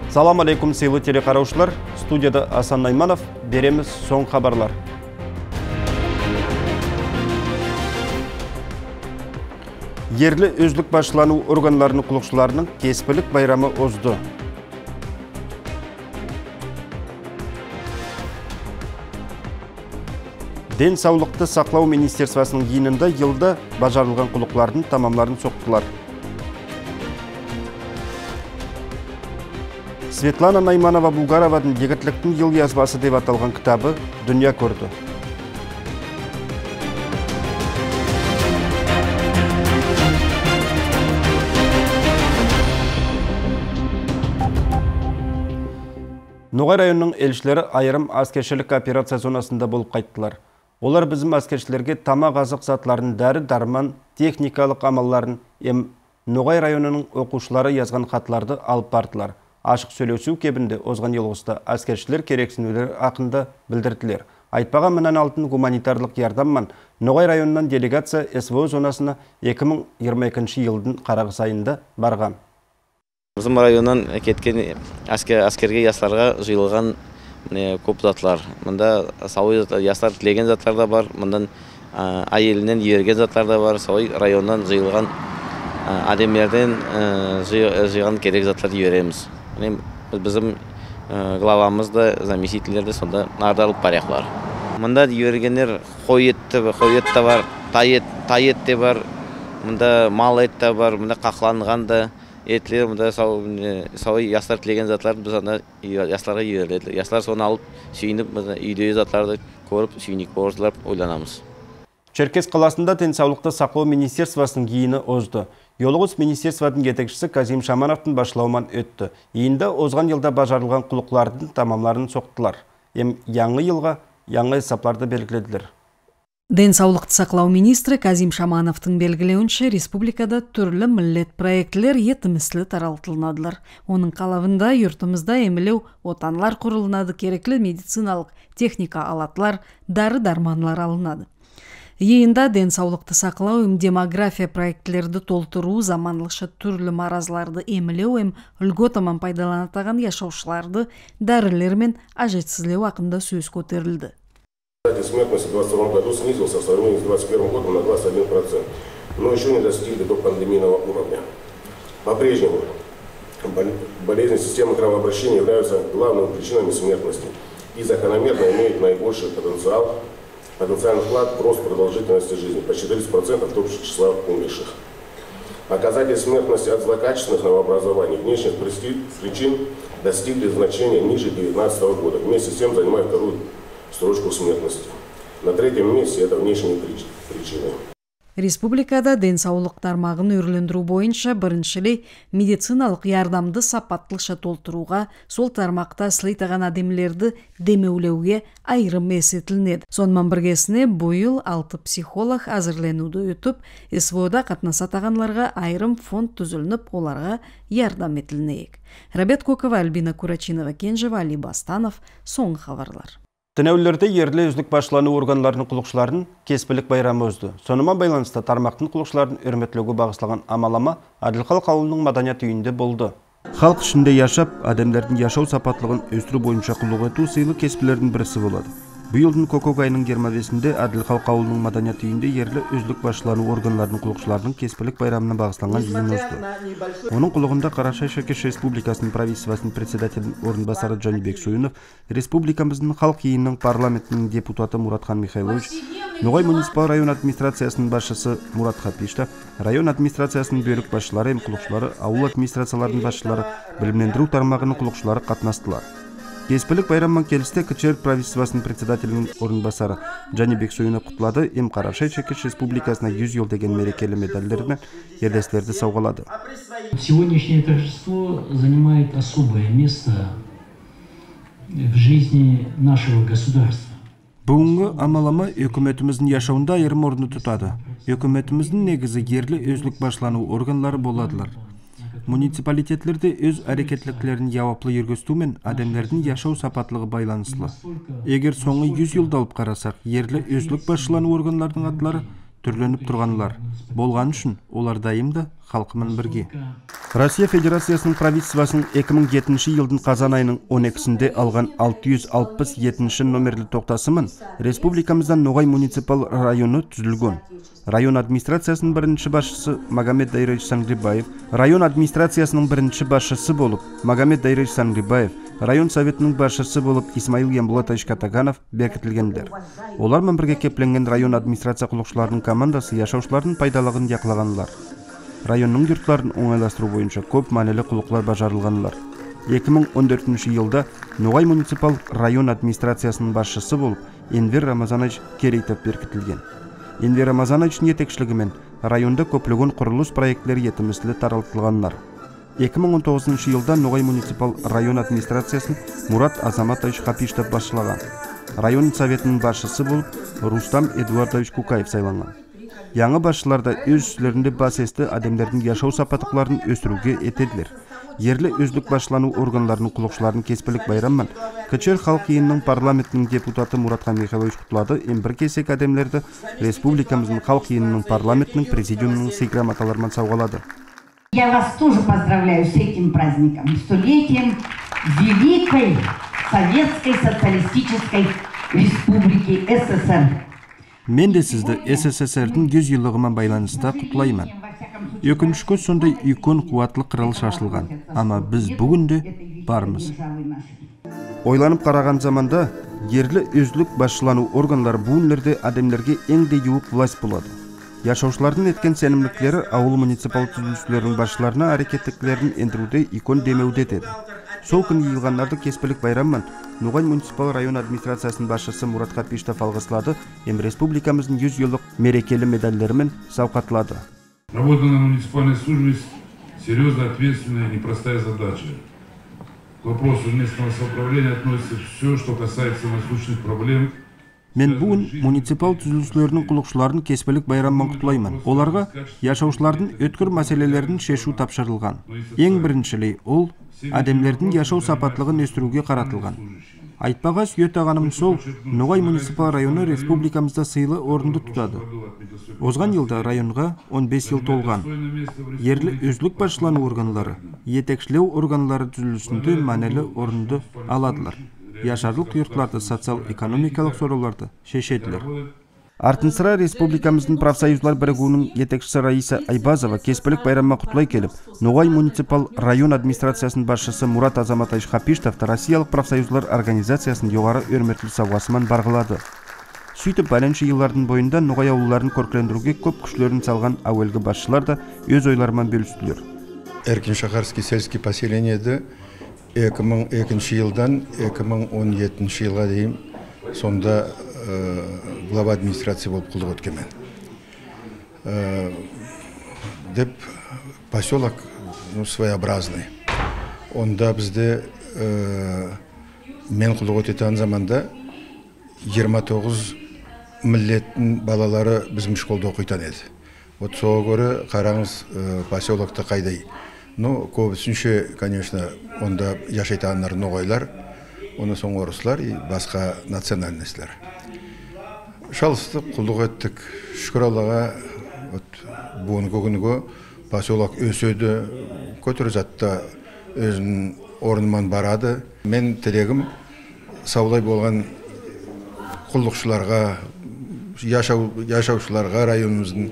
Салам алейкум, сыйлы телекараушылар. Студияда Асан Найманов. Береміз соң хабарлар. Ерлі өзлік башылану органларының құлықшыларының кеспілік байрамы озды. Ден саулықты сақлау министерствосының жиынында елді бажарылған құлықлардың тамамларын соқтылар. Светлана Найманова-Булгаровадың егітліктің ел язбасы деп аталған кітабы дүния көрді. Ноғай районының елшілері айырым аскершілік операция зонасында болып қайттылар. Олар біздің аскершілерге тамақ азық затларын, дәрі дарман, техникалық амалларын, Ноғай районының оқушылары yazған хатларды алып бардылар. Ашық сөйлесу кебінде озған елғыста аскершілер керексінулер ақында білдірділер. Айтпаға мінен алтын гуманитарлық ярдамман Ноғай районынан делегация СВО зонасына 2022 елдің қарағыс айында барған. Bizim rayondan ketken askerge yaslarga jıyılgan көп затлар. Мында сауый яслар тілеген затлар да бар, мындан айелінен ерген затлар да бар, сауый райондан жıyılған адемлерден жıyған керек затлар ереміз. Bizim главамыз да, заместителер де сонда нардалып баряқлар. Мында ергенер қойет та бар, тайет те бар, мында мал ет та бар, мында қақланған да. Етлер, мұнда сауый яслар тілеген затларды біз анда ясларға үйерледі. Яслар соны алып, сүйініп, үйдегі затларды көріп, сүйінік борсылап ойланамыз. Черкес қаласында денсаулықты сақлау министерствосының жиыны озды. Йолғыз министерствоның жетекшісі Казим Шамановтың башылауынан өтті. Жиында озған елда бажарылған құлықлардың тамамларын соқтылар. Яңы елға яңы есапларды белгіледілер. Денсаулықты сақлау министрі Казим Шамановтың белгілеуінше республикада түрлі миллет проектлер етіміслі таралтылынадылар. Оның қалавында юртымызда емілеу отанлар құрылынады, кереклі медициналық техника алатлар, дары-дарманлар алынады. Ейінда денсаулықты сақлау демография проектлерді толтыру, заманлықша түрлі маразларды емілеу үлготаман пайдаланатаған яшаушыларды дәрілер мен ажетсізлеу ақында сөз көтерілді. Смертность в 2022 году снизился в сравнении с 2021 годом на 21%, но еще не достигли до пандемийного уровня. По-прежнему болезни системы кровообращения являются главными причинами смертности и закономерно имеют наибольший потенциальный вклад в рост продолжительности жизни, почти 30% от общего числа умерших. Показатели смертности от злокачественных новообразований внешних причин достигли значения ниже 2019 года, вместе с тем занимая вторую строчку смертности. На третьем месте это внешние причины. Республикада денсаулық тармағын өрлендіру бойынша біріншілей медициналық ярдамды сапаттылша толтыруға, сол тармақта слейтаған адемлерді демеулеуге айырым есетілінеді. Сонымен біргесіне бұйыл 6 психолог әзірленуді өтіп, СВО-да қатнасатағанларға айырым фонд түзілініп, оларға ярдам етілінейік. Рабет Кокова, Альбина Курачинова, Кенжева, Али Бастанов, соңғы хабарлар. Тінәулерді ерлі өзлік башылану органларының құлықшыларын кеспілік байрамы өзді. Сонымен байланысты тармақтың құлықшыларын өрметлігі бағыслаған амалама Адылхалық ауылының маданият үйінде болды. Халық ішінде яшап, адамдардың яшау сапатлығын өстіру бойынша құлық ету сыйлы кеспілердің бірісі болады. Бұйылдың көкөк айының 25-інде Адылхалық ауылының маданият үйінде ерлі өзлік башылану органларының құлықшыларының кеспілік байрамына бағысланған жиын өсті. Оның құлығында Қарашай Шекеш Республикасының правительствосының председателінің орынбасары Жанибек Союнов, республикамыздың халық жиынының парламентінің депутаты Муратхан Михайлович, Ноғай муниципал район администрациясының басшысы Мурат Хапишта, район администрациясының бөлік басшылары, құлықшылары, ауыл администрацияларының басшылары, білімлендіру тармағының құлықшылары қатынастылар. Кеспілік байраман келісті Кычер правительствосының председателінің орынбасары Жанибек Союнов құтлады, Қарашай Шекеш Республикасына 100 ел деген мерекелі медальдермен ерлестерді сауғалады. Сегодняшнее торжество занимает особое место в жизни нашего государства. Бүгінгі амалама өкіметіміздің яшауында айырым орны тұтады. Өкіметіміздің негізі ерлі өзлік башылану органлары боладылар. Муниципалитетлерде өз әрекетліклерін яуаплы ергөстумен адамдардың яшау сапатлығы байланыслы. Егер соңы 100 елді алып қарасақ, ерлі өзлік башылану органлардың атлары түрленіп тұрғанлар. Болған үшін олар дайымда халқымен бірге. Россия Федерациясының правительствосының 2007 жылдың қазан айының 12-сінде алған 667 номерлі тоқтасымен республикамыздан Ноғай муниципал районы түзілген. Район администрациясының бірінші басшысы Магомед Дайрович Сангрибаев, район администрациясының бірінші басшысы болып Магомед Дайрович Сангрибаев, район советінің басшысы болып Исмаил Ямбулатович Катаганов бекітілгендер. Олармен бірге кепленген район администрация құлықшыларының командасы яшаушылардың пайдалығын яқылағанлар. Районның йұртларын оңайластыру бойынша көп мәнелі құлықлар бажарылғанлар. 2014 жылда Ноғай муниципал район администрациясының басшысы болып Энвер Рамазанович Керейтов бекітілген. Энвер Рамазановичтің етекшілігімен районда көплеген құрылыс проекттері етіміслі таралтылғанлар. 2019 жылда Ноғай муниципал район администрациясын Мурат Азаматович Хапиштов басшылаған. Район советінің басшысы болып Рустам Эдуардович Кукаев сайланған. Яңы басшыларда өз үстілерінде бас есті адамдардың яшау сапатықларын өсіруге етеділер. Ерлі өзлік басшылану органларының құлықшыларын кеспілік байраммен Кычыр халық иінінің парламентінің депутаты Муратхан Михайлович Құтлады бір кесек адамлерді республикамыздың халық иінінің парламентінің президиумының сый грамоталарымен сауғалады. Я вас тоже поздравляю с этим праздником, столетием Великой Советской Социалистической Республики СССР. Мен де сізді СССРдің 100 жылдығымен байланыста құттықтаймын. Өкінішке сондай үлкен қуатлы қырылыш ашылған, ама біз бүгінде бармыз. Ойланып қараған заманда ерлі өзлік басшылану органлары бүгінлерде адамдарға ең де жуық власть болады. Яшаушылардың еткен сенімліктері ауыл муниципал түзілісшілерінің басшыларына әрекеттіктілерін ендіруде икон демеуде деді. Сол күн йылғанларды кеспілік байраммен Ноғай муниципал район администрациясының басшысы Мурат Хапиштов алғыслады, республикамыздың 100 жылдық мерекелі медальдерімен сауқатлады. Работа на муниципальной службе серьезная, ответственная и непростая задача. К вопросу местного самоуправления относится все, что касается насущных проблем. Мен бүгін муниципал түзілушілерінің құлықшыларын кеспілік байраммен құттықтаймын. Оларға яшаушылардың өткір мәселелерін шешу тапшырылған. Ең біріншілей ол адамдардың яшау сапатлығын өсіруге қаратылған. Айтпаға сүйет ағаным сол, Ноғай муниципал районы республикамызда сыйлы орынды тұтады. Озған жылда районға 15 жыл толған. Ерлі өзлік басшылану органлары, етекшілеу органлары түзілісінде мәнелі орынды аладылар. Яшарлық йұртларды, социал-экономикалық сорауларды шешеділер. Артынсыра республикамыздың профсоюзлар бірігуінің етекшісі Раиса Айбазова кеспілік байрамма құтлай келіп, Ноғай муниципал район администрациясының басшысы Мурат Азаматович Хапиштовты Россиялық профсоюзлар организациясын жоғары өрметлі сауғасымен барғылады. Сөйтіп, бәленші жыллардың бойында Ноғай ауылларын көркілендіруге көп күшлерін салған әуелгі басшылар да өз ойларымен бөлістілер. Эркин-Шахарский сельский поселениеде 2002 жылдан 2017 жылға дейін сонда глава администрации болып құлдық өткемен. Деп поселок своеобразный. Онда бізде мен құлдық өтетін заманда 29 миллеттің балалары біздің школда оқитан еді. Вот соға көрі қараңыз поселокты қайдай. Ну, көбісінше, конечно, онда яшайтанлар ноғайлар, оны соң орыслар и басқа национальностьлар. Шалыстық, құлдық өттік. Шүкір Аллаға, бұны көгінігі поселок өсөді, көтір затта өзінің орныман барады. Мен тілегім саулай болған құлдықшыларға, яшаушыларға районымыздың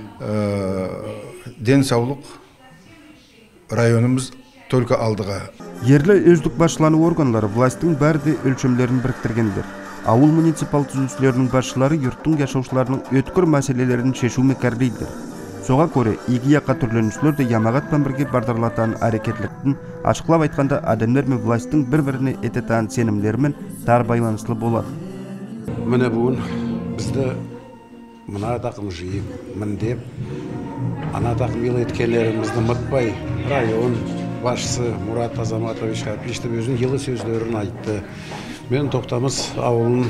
ден саулық районымыз только алдыға. Ерлі өздік басшылану органлары властың бәрде өлшемлерін біріктіргендер. Ауыл муниципал түзілушілерінің басшылары йұрттың яшаушыларының өткір мәселелерін шешуме кәрлейдір. Соға көре, игі яққа түрленушілер де ямағатпен бірге бардарлатан әрекетліктің, ашықлап айтқанда адамдар мен властың бір-біріне ететан сенімдерімен тар байланыслы болады. Міне бүгін бізді мына тақым жиып, міндеп, ана тақым ел еткенлерімізді ұмытпай, район басшысы Мурат Азаматович Хапиштов өзінің елі сөздерін айтты. Мен Тоқтамыс ауылын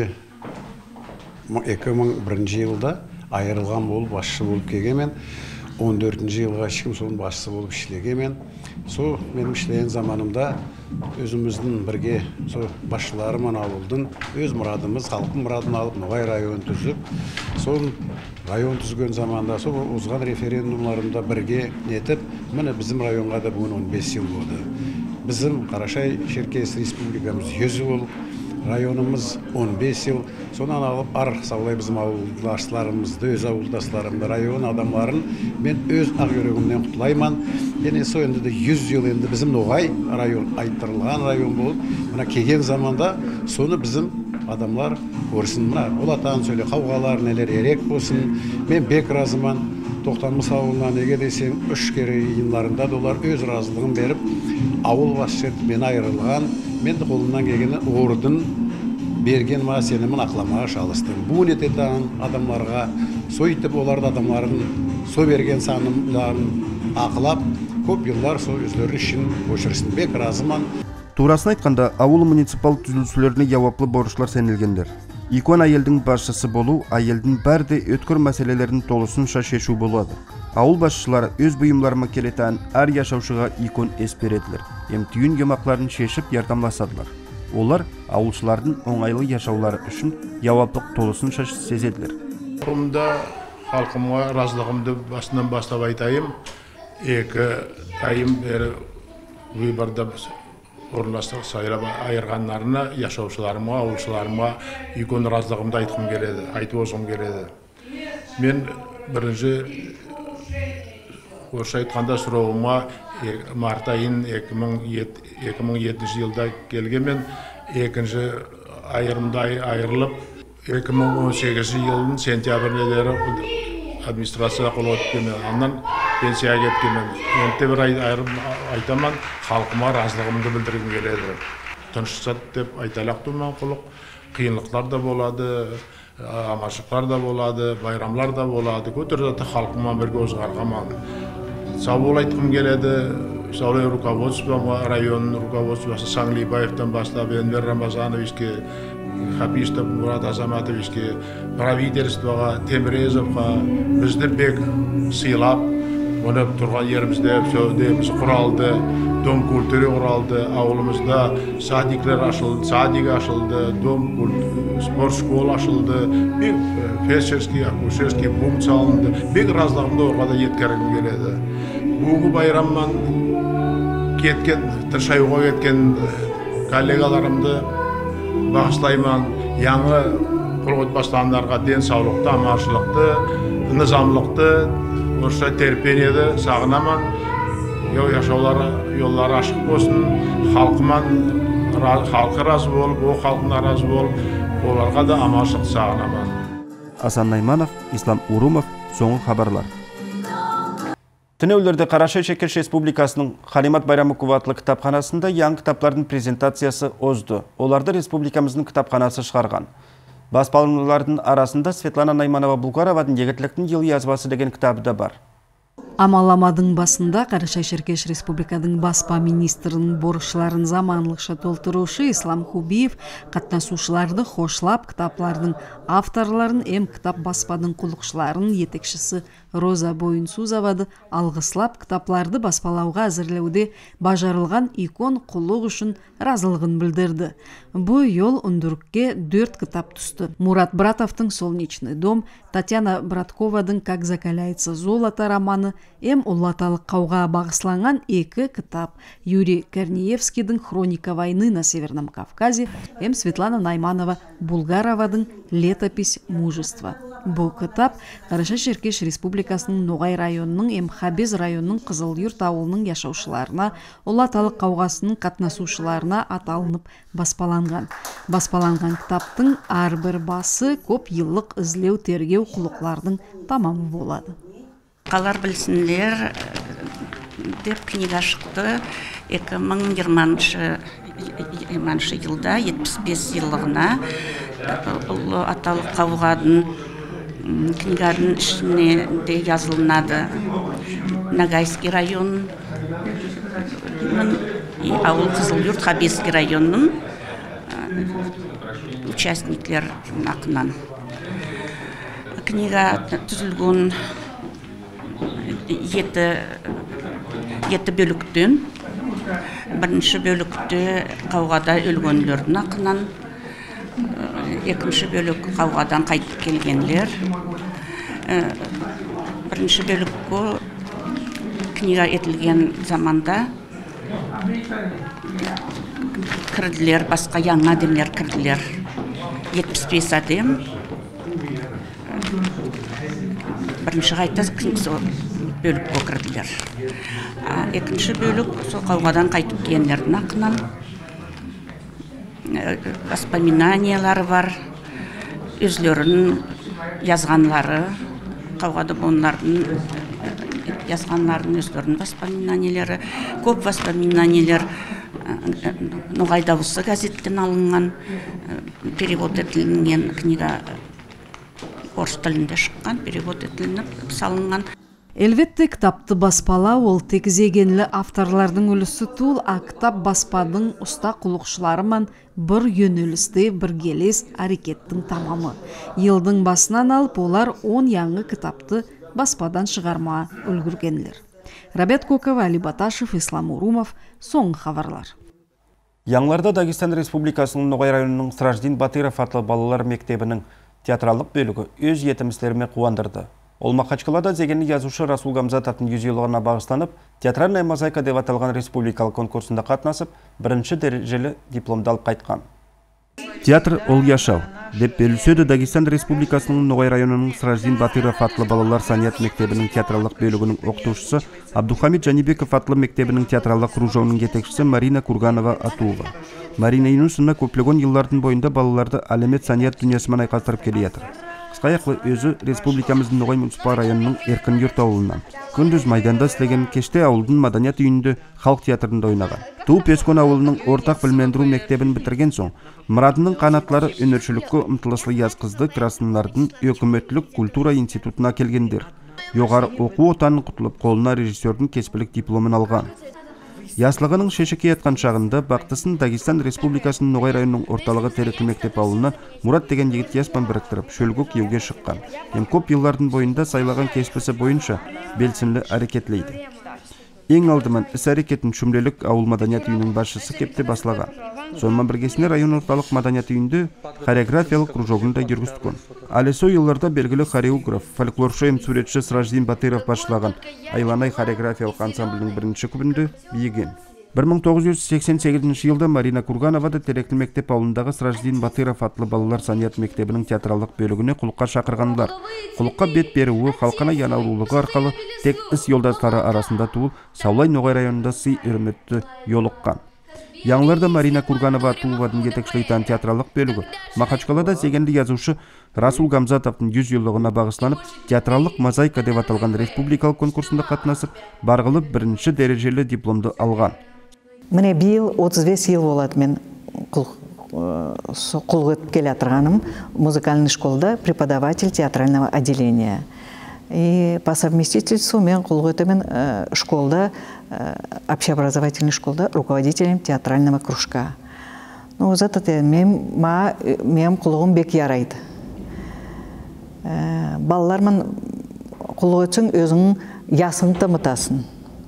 2001 жылда айырылған болып, басшы болып келгенмен, 14 жылға ешкім соның басшысы болып ішлегенмен, сол менің ішлеген заманымда өзіміздің бірге сол басшыларымен ауылдың өз мұрадымыз, халықтың мұрадын алып, Ноғай районын түзіп, сол район түзген заманда сол озған референдумларында бірге нетіп, міне біздің районға да бүгін 15 жыл болды. Bizim Қарашай-Черкес республикамыз 100 жыл, районымыз 15 жыл. Сонан алып саулай bizim ауылдашларымызды, өз ауылдашларымды, район адамларын мен өз ақ жүрегімнен құтылайман. Және сол енді 100 жыл енді bizim Ноғай район, айттырылған район болып, мына келген заманда соны bizim адамлар көрсін. Мына олатан сөйле қауғалар нелер ерек болсын. Мен бек разыман. Тоқтамыс ауылына неге десең, 3 кері иынларында олар өз разылығын беріп, ауыл басшы мен айырылған, мен де қолымнан келгені ордың берген ма сенімін ақламаға шалыстым. Бұл ететін адамларға сойтып, оларды адамлардың со берген санымларын ақылап, көп жылдар со өзлері үшін көшірсін. Бек разыман. Турасын айтқанда, ауыл муниципал түзілушілеріне жауаплы борышлар сенілгендер. Икон айелдің басшысы болу, айелдің бәрде өткір мәселелерін толысынша шешу болады. Ауыл басшылары өз бұйымларыма келетен әр яшаушыға икон ес береділер. Түйін гемақларын шешіп ярдамласадылар. Олар ауылшылардың оңайлы яшаулары үшін жауаплық толысынша сезеділер. Құрымда халқымға разылығымды басынан бастап айтайым. 2 айым бері выборда орынластық сайрап айырғанларына, яшаушыларыма, ауылшыларыма икон разылығымды айтқым келеді, айтып озғым келеді. Мен бірінші орысша айтқанда сұрауыма март айын 2007 жылда келгенмен, екінші айырымда айырылып, 2018 жылдың сентябрьнелері администрацияға қол өткенмен, аннан пенсияға кеткенмен, енді бір айырым айтаман, халқыма разылығымды білдіргім келеді. Тыныштық деп айталақ тұрман құлық, қиынлықтар да болады, аманшылықтар да болады, байрамлар да болады, көтерді халқыма бірге өзғарғаман. Сау айтқым келеді, Саулай руководствоға, районның руководствосы Саңлибаевтан бастап, Энвер Рамазановичке, Хапистов Мурат Азаматовичке, правительствоға, Темірезовға бізді бек сыйлап, оны тұрған ерімізде біз құралды, дом культуры құралды, ауылымызда садиклер ашылды, садик ашылды, спорт школ ашылды, бек фельдшерский, акушерский пункт салынды, бек разылығымды орғада еткергім келеді. Бүгінгі байрамнан кеткен, тыршайуға кеткен коллегаларымды бағыслайман, яңы құрғыт бастандарға ден саулықты, аманшылықты, нызамлықты, орысша терпениеді сағынаман, жоллары ашық болсын, халқы разы болып, о халқына разы болып, оларға да аманшылық сағынаман. Асан Найманов, Ислам Урумов, соңғы хабарлар. Тінеулерді Қарашай-Черкес Республикасының Халимат Байрамукова атлы кітапханасында яң кітаплардың презентациясы озды. Оларды республикамыздың кітапханасы шығарған. Баспалынлардың арасында Светлана Найманова Булгаровадың егітліктің ел язбасы деген кітабы да бар. Амаламадың басында Қарашай-Черкес Республикадың баспа министрінің борышларын заманлықша толтырушы Ислам Хубиев қатнасушыларды хошлап, кітаплардың авторларын кітап баспадың құлықшыларын етекшісі Роза Бойынсузовады алғыслап, кітапларды баспалауға әзірлеуде бажарылған икон құлық үшін разылығын білдірді. Бұл ел үндірікке 4 кітап түсті. Мурат Братовтың «Солнечный дом», Татьяна Братковадың «Как закаляется золото» романы, Улаталық қауға бағысланған 2 кітап. Юрий Корнеевскийдің «Хроника войны на Северном Кавказе», Светлана Найманова Булгаровадың «Летопись мужества». Бұл кітап Қарашай-Черкес Республикасының Ноғай районының, Хабез районының Қызылйұрт ауылының яшаушыларына, Улаталық қауғасының қатнасушыларына аталынып баспаланған. Баспаланған кітаптың әрбір басы көп йыллық ізлеу тергеу құлықлардың тамамы болады. Қалар білсінлер деп книга шықты 2020 жылда 75 жылығына Аталық қауғадың книгадың ішіне де жазылынады. Нагайский район, ауыл Қызылйұрт Хабезский районның участниклер ақынан. Книга түзілген жеті бөліктен. Бірінші бөлікте қауғада өлгендердің ақынан, екінші бөлік қауғадан қайтып келгендер. Бірінші бөлікке книга етілген заманда кірділер, басқа яңа адамдар кірділер. 75 адам. Бірінші қайта бөлікке кірділер. Екінші бөлік сол қауғадан қайтып келгендердің ақынан воспоминаниялары бар, өзлерін жазғанлары, қауғада болғандардың yazganların özlerinin vоспоминаниялары, көп воспоминаниялар Ноғай Дауысы газеттен алынған, перевод етілген книга орыс тілінде шыққан, перевод етілініп салынған. Elbette kitapты баспалау ол тек зегенлі авторлардың үлісі тул, а кітап баспадың ұста құлықшыларымен бір yönелісті бір келес әрекеттің тамамы. Елдің басынан алып, олар 10 яңы кітапты баспадан шығарма үлгіргенлер. Рабет Кокова, Али Баташев, Ислам Урумов, соңғы хабарлар. Яңларда Дагестан Республикасының Ноғай районының Сраждин Батыров атлы балалар мектебінің театралық бөлігі өз етімістеріме қуандырды. Ол Махачкалада зегенлі yazушы Расул Гамзатовтың 100 жылығына бағыстанып, театральная мозаика деп аталған республикалық конкурсында қатынасып, бірінші дәрежелі дипломды алып қайтқан. Театр ол яшау деп бөліседі Дагестан Республикасының Ноғай районының Сраждин Батыров атлы балалар саният мектебінің театралық бөлігінің оқытушысы, Абдухамид Жанибеков атлы мектебінің театралық кружауының жетекшісі Марина Курганова Атуова. Марина Юнусовна көптеген жылдардың бойында балаларды әлемет саният дүниесімен айқастырып келе жатыр. Қысқаяқлы өзі республикамыздың Ноғай муниципал районының Еркін Юрт ауылынан. Күндіз майданда істеген, кеште ауылдың маданият үйінде халық театрында ойнаған. Туып өскен ауылының ортақ білімдендіру мектебін бітірген соң, мұрадының қанатлары өнершілікке ұмтылыслы яз қызды красынлардың өкіметтілік культура институтына келгендер. Жоғары оқу отанын құтылып, қолына режиссердің кеспілік дипломын алған. Яслығының шешеке етқан шағында бақтысын Дагестан Республикасының Ноғай районының орталығы Теректі мектеп ауылынан Мұрат деген егіт яспан біріктіріп, шөлгі кеуге шыққан. Көп еллардың бойында сайлаған кеспісі бойынша белсенді әрекетлейді. Ең алдымен іс әрекетін Шүмлелік ауыл маданият үйінің басшысы кепте баслаған. Сонымен біргесіне район орталық маданият үйінде хореографиялық кружогында жүргізткен. Әлесі елларда белгілі хореограф, фольклоршы суретші Сраждин Батыров басшылаған Айланай хореографиялық ансамблінің бірінші күбінде биеген. 1988 жылда Марина Кургановада Теректі мектеп ауылындағы Сраждин Батыров атлы балалар саният мектебінің театралық бөлігіне құлыққа шақырғандар. Құлыққа бет беруі халқына янаурулығы арқылы тек іс елдастары арасында туыл Саулай Ноғай районында сый үрметті йолыққан. Яңларда Марина Курганова Атуовадың жетекшілейтен театралық бөлігі Махачкалада зегенді yazушы Расул Гамзатовтың 100 жылдығына бағысланып, театралық мозаика деп аталған республикалық конкурсында қатынасып, барғылып бірінші дәрежелі дипломды алған. Міне биыл 35 ел болады мен құлық өтіп келе атырғаным музыкальный школда преподаватель театрального отделения. И по совместительству мен құлық өтімен школда, общеобразовательный школда руководителем театрального кружка. Ну, зато мен құлығым бек ярайды. Балалармен құлық өтсің өзің ясың тымытасын.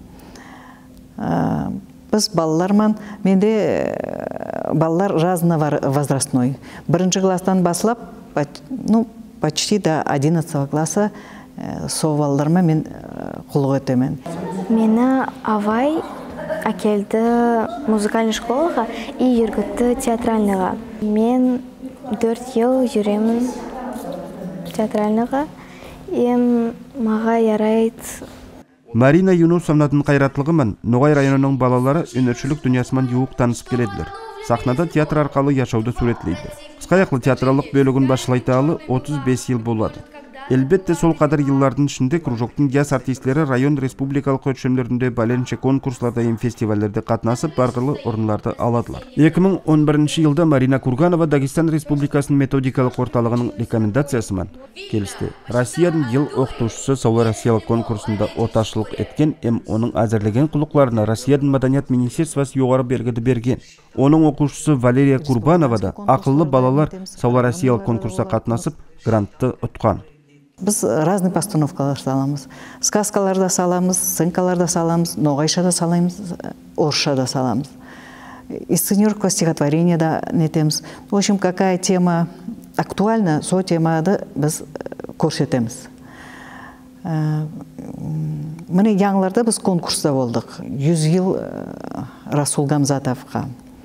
Біз балалармен, менде балалар разновозрастной. Бірінші класстан басылап, почти до 11 класса сол балалармен мен құлық өтемен. Мені авай әкелді музыкальный школаға и жүргітті театральныға. Мен 4 ел жүремін театральныға. Маға ярайды. Марина Юнусовнаның қайратлығымен Ноғай районының балалары өнершілік дүниясымен юық танысып келеділер. Сахнада театр арқалы яшауды суретлейді. Қысқаяқлы театралық бөлігін басшылайталы 35 ел болады. Әлбетте сол қадар еллардың ішінде кружоктың яс артистлері район республикалық өлшемдерінде бәленше конкурсларда ем фестивальдерде қатынасып барғылы орынларды аладылар. 2011 жылда Марина Курганова Дагестан Республикасының методикалық орталығының рекомендациясымен келісті. Россияның ел оқытушысы Саулай Россиялық конкурсында оташылық еткен, оның әзірлеген құлықларына Россияның маданият министерствосы жоғары бергеді берген. Оның оқушысы Валерия Курбанова да ақыллы балалар Саулай Россиялық конкурса қатынасып грантты ұтқан. Біз разный постановкалар саламыз. Сказкалар да саламыз, сценкалар да саламыз, ноғайша да саламыз, орысша да саламыз. И сценировка стихотворения да нетеміз. В общем, какая тема актуальна, со темады біз көрсетеміз. Міне яңларда біз конкурста болдық. 100 ел Расул Гамзатовқа.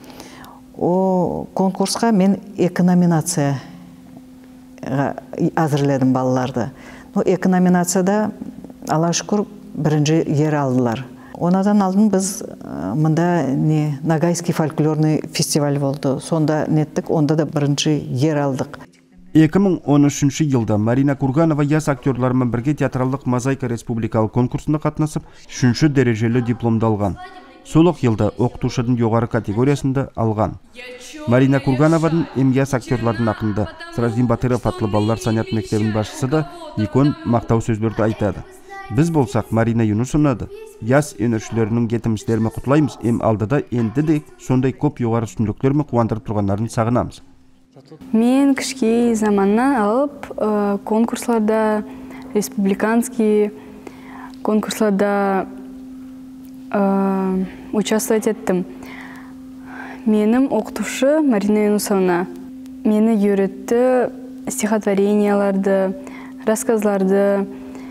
О конкурсқа мен 2 номинация әзірледім балаларды. 2 номинацияда, Алла шүкір, бірінші ер алдылар. Онадан алдын біз мында Ногайский фольклорный фестиваль болды. Сонда неттік, онда да бірінші ер алдық. 2013 жылда Марина Курганова яс актерларымен бірге театралдық мозаика республикалық конкурсына қатынасып, 3-ші дәрежелі дипломды алған. Солық жылда оқытушының жоғары категориясында алған. Марина Курганованың яс актерлардың ақында Сыраздин Батыров атлы балалар санат мектебінің басшысы да икон мақтау сөздерді айтады. Біз болсақ Марина Юнусовнады яс өнершілерінің жетімістеріме құтылаймыз, алдыда енді де сондай көп жоғары үстіндіктеріме қуандырып тұрғандарын сағынамыз. Мен кішкей заманнан алып конкурсларда, республиканский конкурсларда участвовать еттім. Менің оқытушы Марина Юнусовна мені үйретті стихотворенияларды, рассказларды,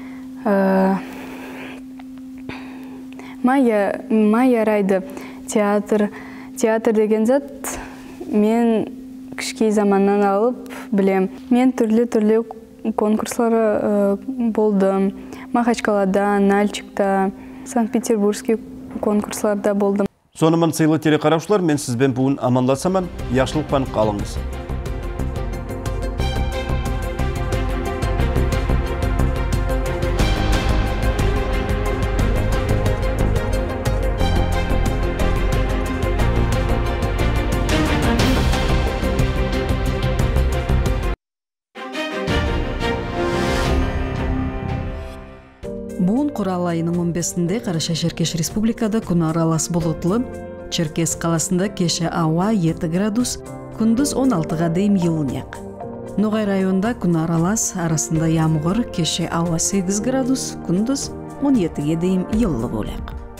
мая райды театр деген зат мен кішкей заманнан алып білем. Мен түрлі конкурслары болдым. Махачкалада, Нальчикта, Санкт-Петербургский конкурсларда болдым. Сонымен сыйлы телекараушылар, мен сізбен бүгін амандасамын, яқшылықпен қалыңыз. Буын Құрал айының 15-інде Қараша Черкеш Республикада күн аралас бұлытлы, Черкес қаласында кеше ауа 7 градус, күндіз 16-ға дейін жылынық. Ноғай районда күн аралас, арасында ямғыр, кеше ауа 8 градус, күндіз 17-ге дейін жылы болақ.